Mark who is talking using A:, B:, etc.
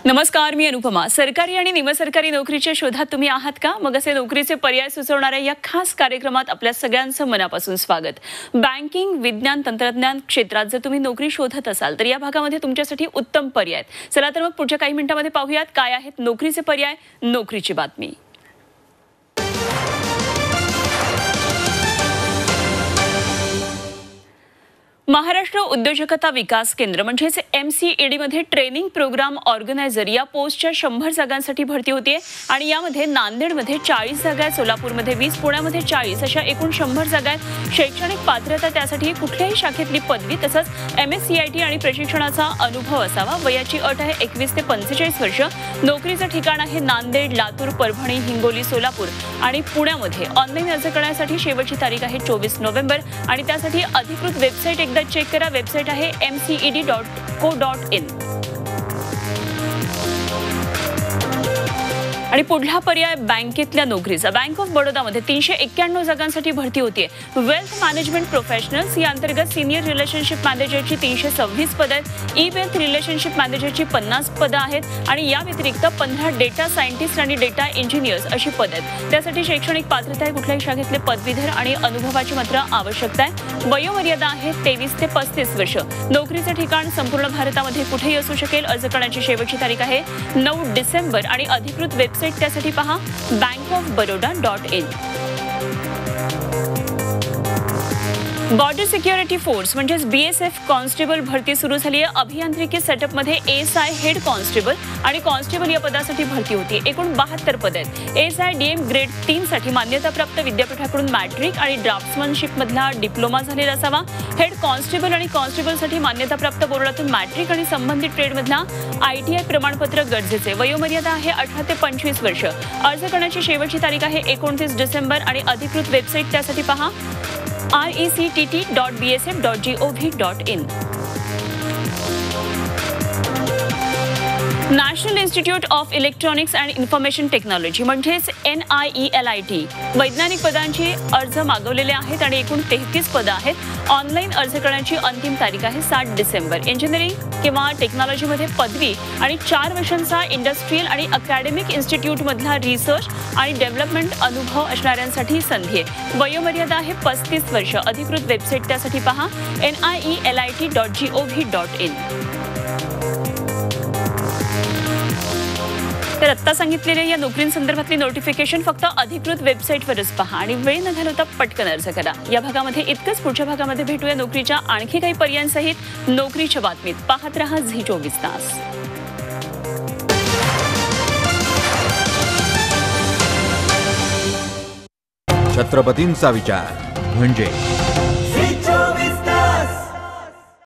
A: नमस्कार, मी अनुपमा। सरकारी आणि निमसरकारी नोकरीच्या शोधात तुम्ही आहात का? मग असे नोकरीचे पर्याय सुचवणाऱ्या या खास कार्यक्रमात आपल्या सगळ्यांचं मनापासून स्वागत। बँकिंग, विज्ञान, तंत्रज्ञान क्षेत्रात जर तुम्ही नोकरी शोधत असाल तर या भागामध्ये तुमच्यासाठी उत्तम पर्याय आहेत। चला तर मग पुढच्या काही मिनिटांमध्ये पाहूयात काय आहेत नोकरीचे पर्याय, नोकरीची बातमी। महाराष्ट्र उद्योजकता विकास केंद्र म्हणजेच MCED मध्ये ट्रेनिंग प्रोग्राम ऑर्गनायझर या पोस्टच्या 100 जागांसाठी भरती होतीये आणि यामध्ये नांदेडमध्ये 40 जागा आहेत, सोलापूरमध्ये 20, पुण्यामध्ये 40 अशा एकूण 100 जागा आहेत। शैक्षणिक पात्रता त्यासाठी कुठल्याही शाखेतली पदवी तसंच MSCIT आणि प्रशिक्षणाचा अनुभव असावा। वयाची अट आहे 21 ते 45 वर्ष। नोकरीचं ठिकाण आहे नांदेड, लातूर, परभणी, हिंगोली, सोलापूर आणि पुण्यामध्ये। ऑनलाईन अर्ज करण्यासाठी शेवटची तारीख आहे 24 नोव्हेंबर आणि त्यासाठी अधिकृत वेबसाईट एकदा चेक करा। वेबसाईट आहे mced.co.in। आणि पुढला पर्याय बँकेतल्या नोकरीचा। बँक ऑफ बडोदामध्ये 391 जागांसाठी भरती होतीये। वेल्थ मॅनेजमेंट प्रोफेशनल्स या अंतर्गत सिनियर रिलेशनशिप मॅनेजरची 326 पदं आहेत। ई वेल्थ रिलेशनशिप मॅनेजरची 50 पदं आहेत आणि या व्यतिरिक्त 15 डेटा सायंटिस्ट आणि डेटा इंजिनियर्स अशी पदं आहेत। त्यासाठी शैक्षणिक पात्रता आहे कुठल्याही शाखेतले पदवीधर आणि अनुभवाची मात्र आवश्यकता आहे। वयोमर्यादा आहे 23 ते 35 वर्ष। नोकरीचं ठिकाण संपूर्ण भारतामध्ये कुठेही असू शकेल। अर्ज करण्याची शेवटची तारीख आहे 9 डिसेंबर आणि अधिकृत वेबसाईट त्यासाठी पहा bankofbaroda.in। बॉर्डर सिक्युरिटी फोर्स म्हणजेच BSF कॉन्स्टेबल भरती सुरू झाली आहे। अभियांत्रिकी सेटअपमध्ये ASI हेड कॉन्स्टेबल आणि कॉन्स्टेबल या पदासाठी भरती होती। एकूण 72 पदे आहेत। ASI DM ग्रेड 3 साठी मान्यताप्राप्त विद्यापीठाकडून मॅट्रिक आणि ड्राफ्ट्समनशिप मधला डिप्लोमा झालेला असावा। हेड कॉन्स्टेबल आणि कॉन्स्टेबलसाठी मान्यताप्राप्त बोर्डातून मॅट्रिक आणि संबंधित ट्रेडमधला ITI प्रमाणपत्र गरजेचे। वयोमर्यादा आहे 18 ते 25 वर्ष। अर्ज करण्याची शेवटची तारीख आहे 29 डिसेंबर आणि अधिकृत वेबसाईट त्यासाठी पहा rectt.bsf.gov.in। National institute of electronics and information technology म्हणजेच NIELIT वैज्ञानिक पदांची अर्ज मागवलेले आहेत आणि एकूण 33 पदं आहेत। ऑनलाईन अर्ज करण्याची अंतिम तारीख आहे 7 डिसेंबर। इंजिनिअरिंग किंवा टेक्नॉलॉजीमध्ये पदवी आणि 4 वर्षांचा इंडस्ट्रियल आणि अकॅडमिक इन्स्टिट्यूटमधला रिसर्च आणि डेव्हलपमेंट अनुभव असणाऱ्यांसाठी संधी आहे। वयोमर्यादा आहे 35 वर्ष। अधिकृत वेबसाईट त्यासाठी पहा NIELIT.gov.in। तर आत्ता सांगितलेल्या या नोकरींसंदर्भातली नोटिफिकेशन फक्त अधिकृत वेबसाईटवरच पहा आणि वेळ न घालवता पटकन अर्ज करा। या भागामध्ये इतकंच। पुढच्या भागामध्ये भेटूया नोकरीच्या आणखी काही पर्यायांसहित नोकरीच्या बातमीत। पाहत रहा झी24 तास।
B: छत्रपतींचा विचार म्हणजे